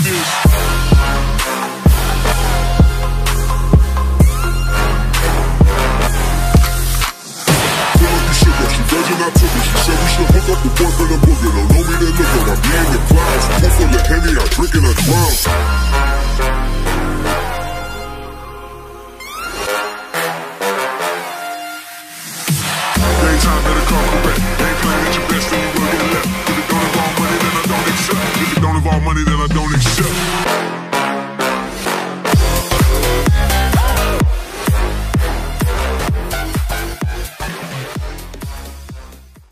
this. I took it. She said we should hook up the boyfriend and booger. Don't know me, then look up. I'm in the clouds. Full full of Henny, I drink and I drown.